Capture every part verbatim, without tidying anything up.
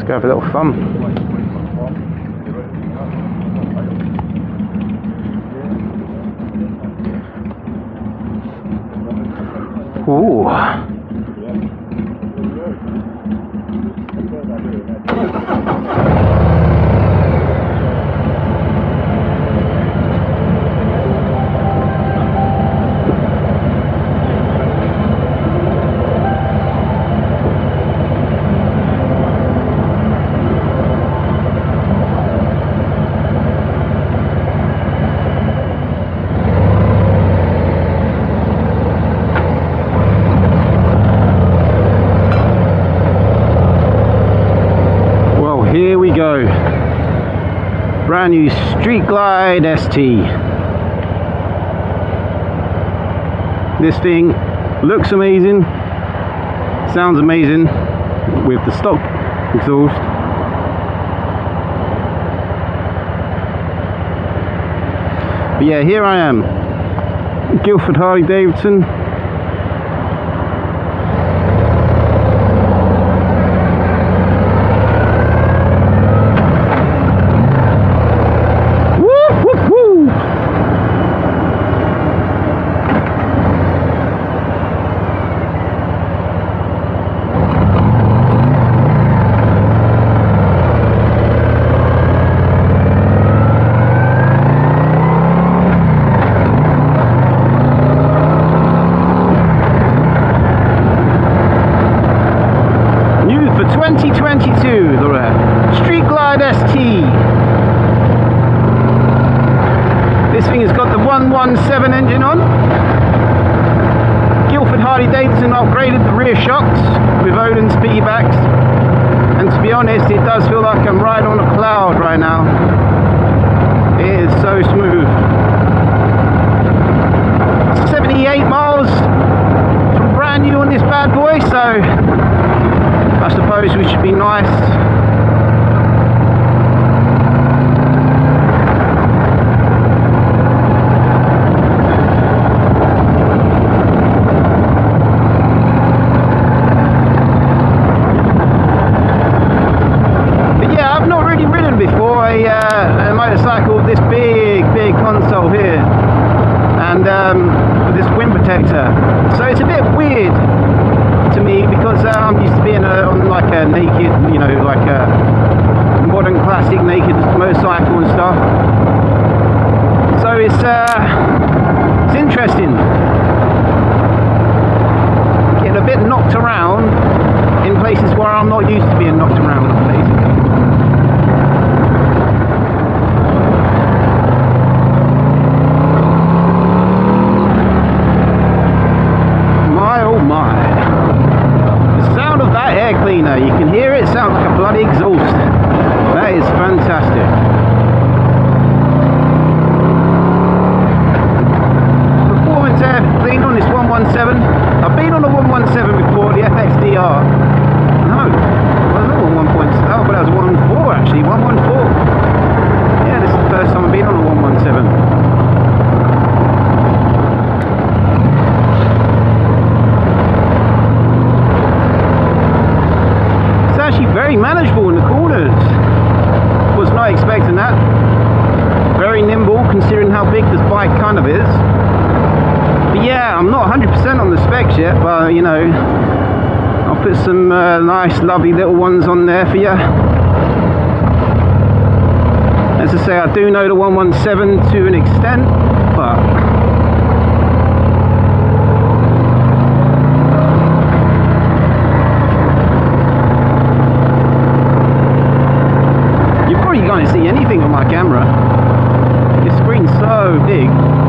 Let's go have a little fun. Ooh. Here we go, brand new Street Glide S T. This thing looks amazing, sounds amazing with the stock exhaust. But yeah, here I am, Guildford Harley Davidson. twenty twenty-two, the Street Glide S T. This thing has got the one one seven engine on. Guildford Harley Davidson upgraded the rear shocks with Ohlins piggybacks, and to be honest, it does feel like I'm riding on a cloud right now. It is so smooth. seventy-eight miles from brand new on this bad boy, so I suppose we should be nice. But yeah, I've not really ridden before a, uh, a motorcycle with this big, big console here, and um, with this wind protector. So it's a bit weird to me because uh, I'm used to being uh, on like a naked, you know, like a modern classic naked motorcycle and stuff. So it's uh, it's interesting. Getting a bit knocked around in places where I'm not used to being knocked around, basically. My oh my. Air cleaner, you can hear it, sounds like a bloody exhaust. That is fantastic. Performance air cleaner on this one one seven. I've been on a one one seven before, the F X D R. No, well, not one point seven. Oh, but that was one four actually, one one four. Yeah, this is the first time I've been on a one one seven. Very manageable in the corners. Was not expecting that. Very nimble considering how big this bike kind of is. But yeah, I'm not one hundred percent on the specs yet, but you know, I'll put some uh, nice lovely little ones on there for you. As I say, I do know the one one seven to an extent, but you can't see anything on my camera. This screen's so big.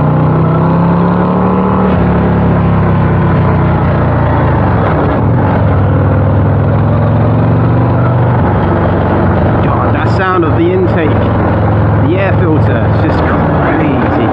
God, that sound of the intake, the air filter, it's just crazy.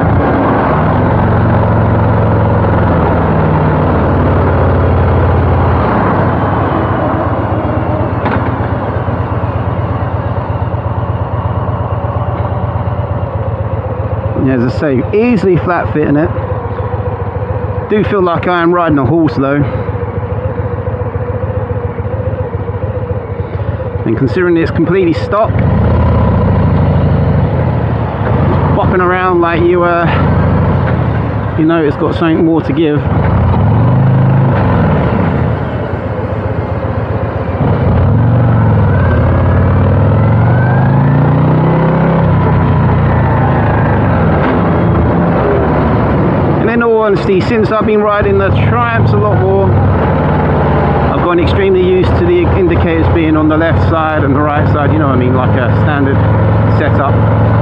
As I say, easily flat fitting it. Do feel like I am riding a horse though. And considering it's completely stock, it's bopping around like you uh, you know it's got something more to give. Honesty, since I've been riding the Triumphs a lot more, I've gotten extremely used to the indicators being on the left side and the right side, you know what I mean, like a standard setup.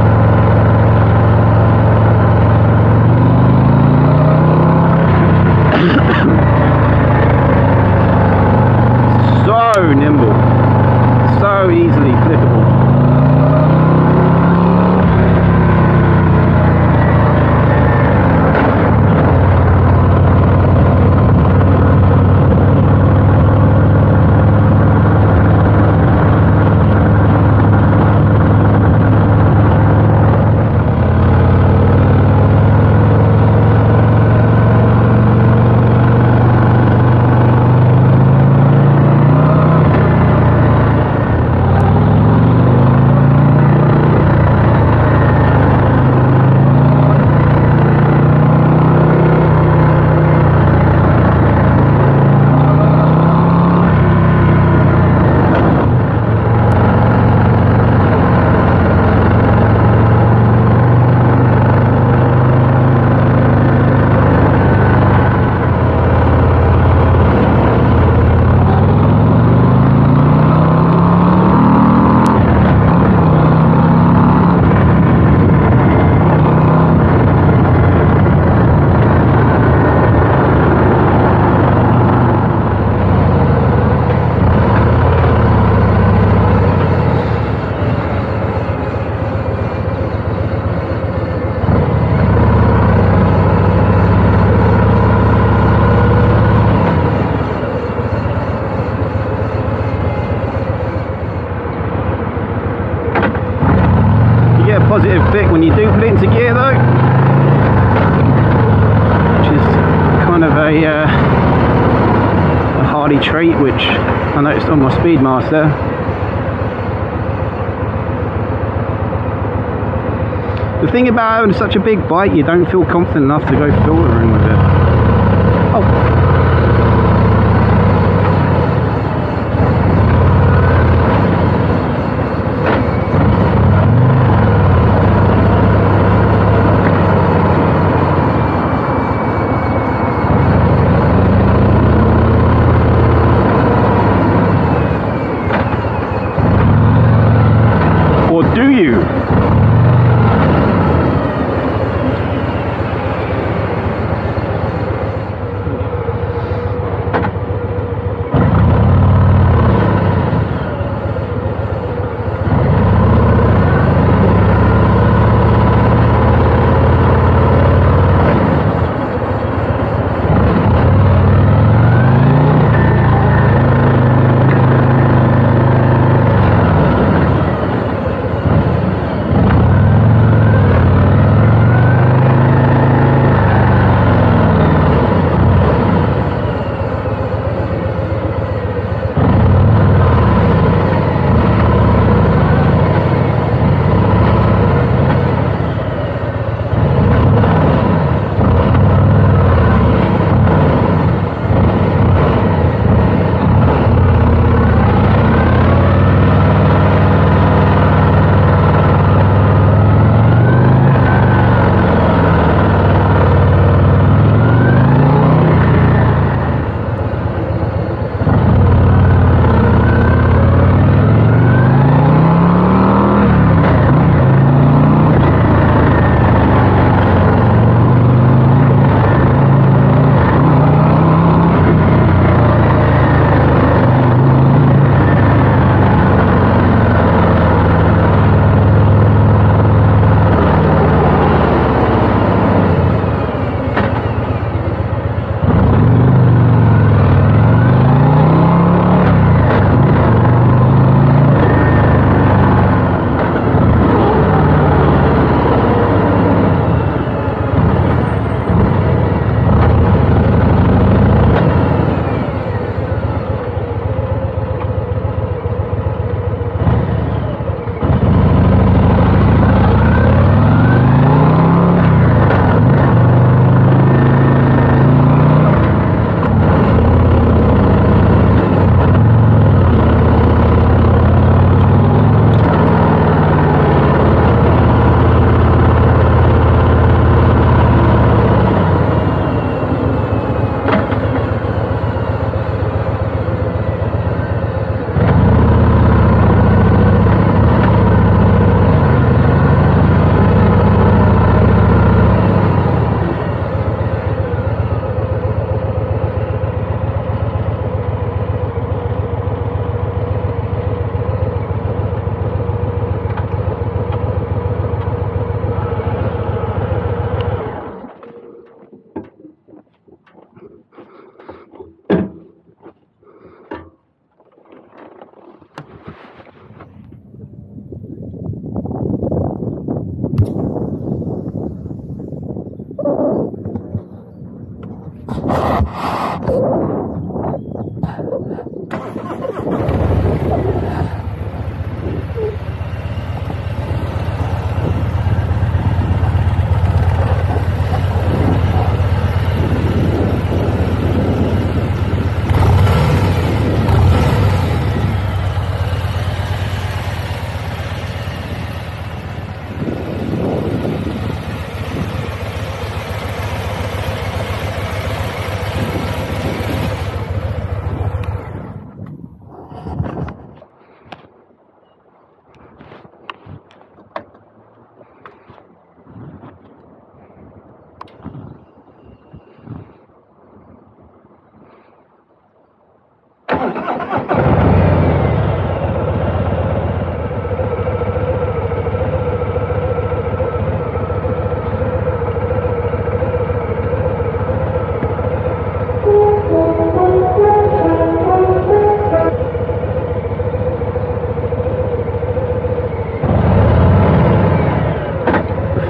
So nimble, so easily flippable. Positive click when you do put it into gear though, which is kind of a, uh, a Harley trait, which I noticed on my Speedmaster. The thing about having such a big bike, you don't feel confident enough to go filtering with it. Oh. Do you?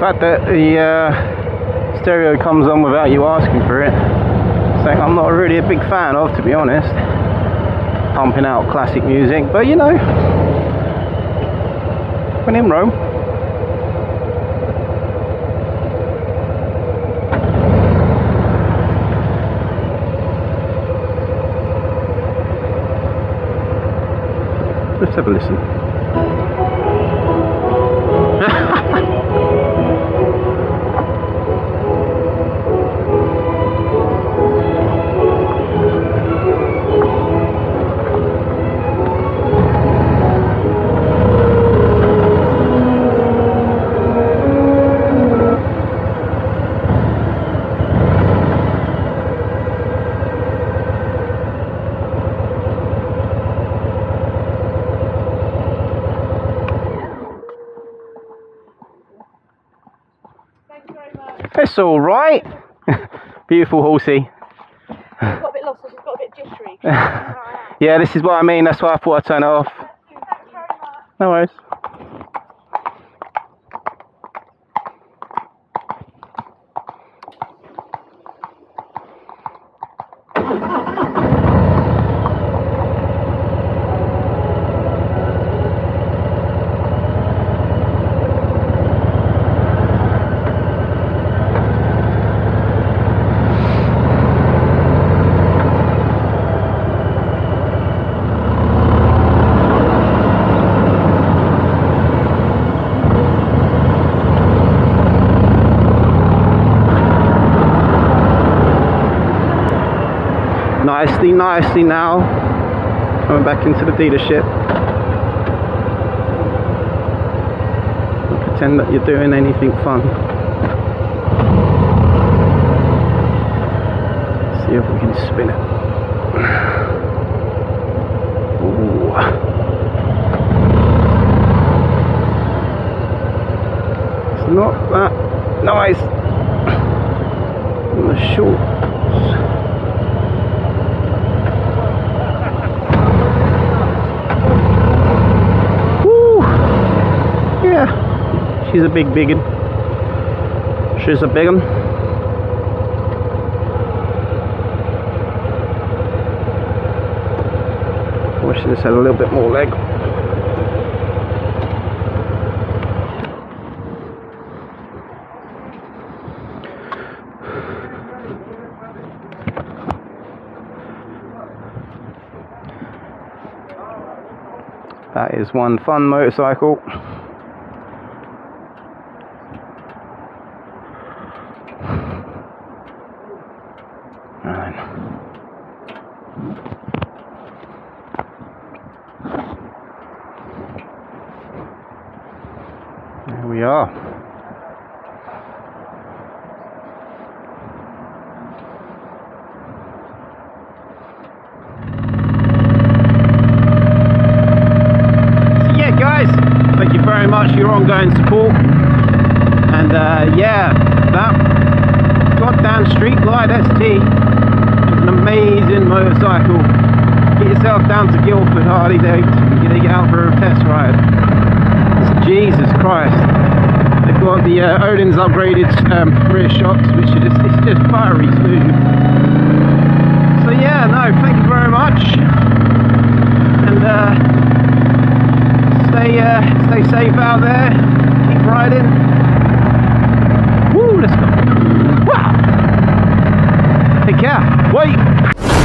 fact that the uh, stereo comes on without you asking for it, something I'm not really a big fan of, to be honest. Pumping out classic music, but you know, when in Rome. Let's have a listen. It's all right. Beautiful horsey. Got a bit lost, it's got a bit jittery. Yeah, this is what I mean. That's why I thought I'd turn it off. No worries. Nicely, nicely now. Coming back into the dealership. Don't pretend that you're doing anything fun. See if we can spin it. Ooh. It's not that nice on the shorts. She's a big biggin. She's a biggin. Wish this had a little bit more leg. That is one fun motorcycle. There we are. So yeah guys, thank you very much for your ongoing support. And uh, yeah, that goddamn Street Glide S T is an amazing motorcycle. Get yourself down to Guildford Harley Davidson, you're gonna get out for a test ride. Jesus Christ. They've got the uh, Ohlins upgraded um, rear shocks, which are just, it's just fiery smooth. So yeah, no, thank you very much. And uh, stay, uh, stay safe out there. Keep riding. Woo, let's go. Wow. Take care. Wait.